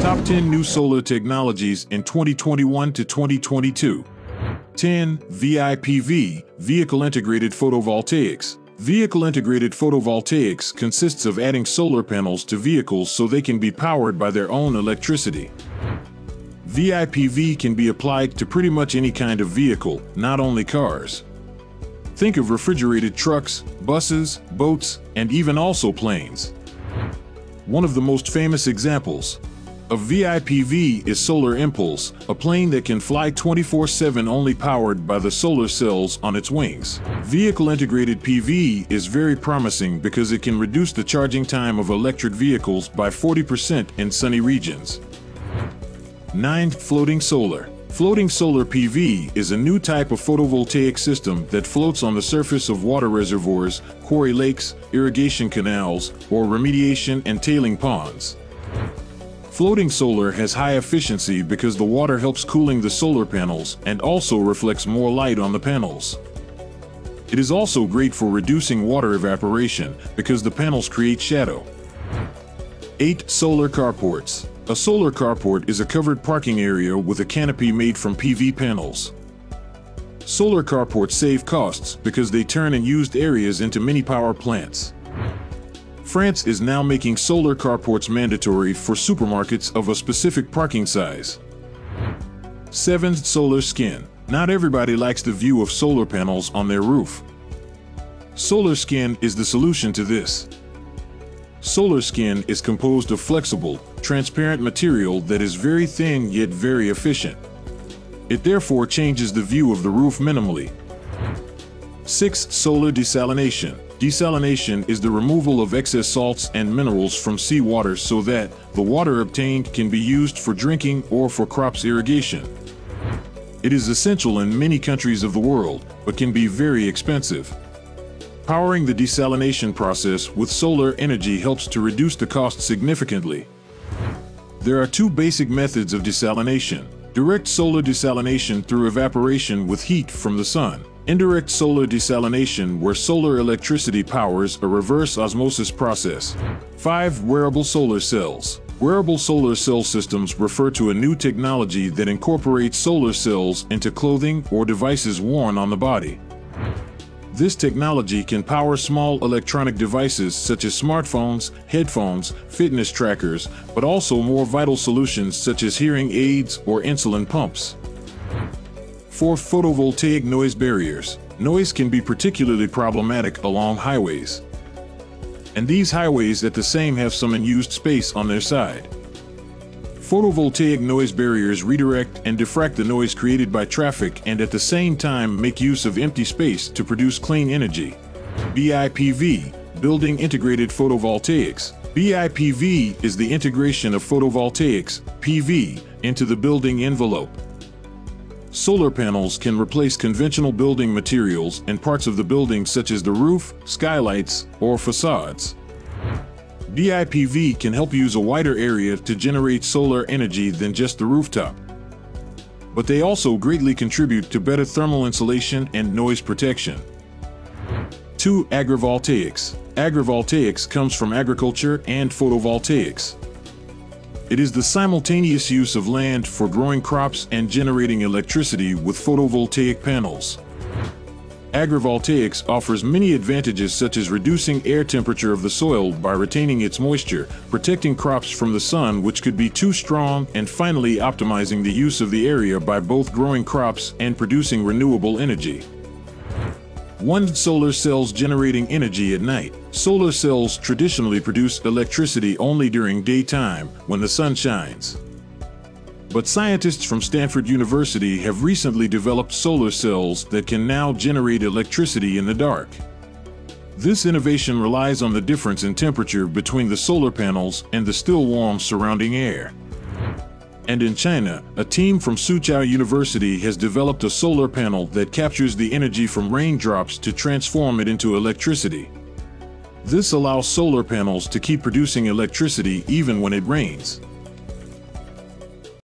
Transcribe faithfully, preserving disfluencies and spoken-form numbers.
Top ten New Solar Technologies in twenty twenty-one to twenty twenty-two. ten. V I P V, Vehicle Integrated Photovoltaics. Vehicle Integrated Photovoltaics consists of adding solar panels to vehicles so they can be powered by their own electricity. V I P V can be applied to pretty much any kind of vehicle, not only cars. Think of refrigerated trucks, buses, boats, and even also planes. One of the most famous examples of V I P V is Solar Impulse, a plane that can fly twenty-four seven only powered by the solar cells on its wings. Vehicle Integrated P V is very promising because it can reduce the charging time of electric vehicles by forty percent in sunny regions. nine. Floating Solar. Floating solar P V is a new type of photovoltaic system that floats on the surface of water reservoirs, quarry lakes, irrigation canals, or remediation and tailing ponds. Floating solar has high efficiency because the water helps cooling the solar panels and also reflects more light on the panels. It is also great for reducing water evaporation because the panels create shadow. eight. Solar Carports. A solar carport is a covered parking area with a canopy made from P V panels. Solar carports save costs because they turn unused areas into mini power plants. France is now making solar carports mandatory for supermarkets of a specific parking size. seven. Solar Skin. Not everybody likes the view of solar panels on their roof. Solar Skin is the solution to this. Solar Skin is composed of flexible, transparent material that is very thin yet very efficient. It therefore changes the view of the roof minimally. six. Solar Desalination. Desalination is the removal of excess salts and minerals from seawater so that the water obtained can be used for drinking or for crops irrigation. It is essential in many countries of the world, but can be very expensive. Powering the desalination process with solar energy helps to reduce the cost significantly. There are two basic methods of desalination: direct solar desalination through evaporation with heat from the sun. Indirect solar desalination, where solar electricity powers a reverse osmosis process. five. Wearable solar cells. Wearable solar cell systems refer to a new technology that incorporates solar cells into clothing or devices worn on the body. This technology can power small electronic devices such as smartphones, headphones, fitness trackers, but also more vital solutions such as hearing aids or insulin pumps. four. Photovoltaic noise barriers. Noise can be particularly problematic along highways. And these highways at the same have some unused space on their side. Photovoltaic noise barriers redirect and diffract the noise created by traffic and at the same time make use of empty space to produce clean energy. B I P V, Building Integrated Photovoltaics. B I P V is the integration of photovoltaics, P V, into the building envelope. Solar panels can replace conventional building materials and parts of the building such as the roof, skylights, or facades. B I P V can help use a wider area to generate solar energy than just the rooftop. But they also greatly contribute to better thermal insulation and noise protection. two. Agrivoltaics. Agrivoltaics comes from agriculture and photovoltaics. It is the simultaneous use of land for growing crops and generating electricity with photovoltaic panels. Agrivoltaics offers many advantages such as reducing air temperature of the soil by retaining its moisture, protecting crops from the sun which could be too strong, and finally optimizing the use of the area by both growing crops and producing renewable energy. one. Solar cells generating energy at night. Solar cells traditionally produce electricity only during daytime, when the sun shines. But scientists from Stanford University have recently developed solar cells that can now generate electricity in the dark. This innovation relies on the difference in temperature between the solar panels and the still warm surrounding air. And in China, a team from Suzhou University has developed a solar panel that captures the energy from raindrops to transform it into electricity. This allows solar panels to keep producing electricity even when it rains.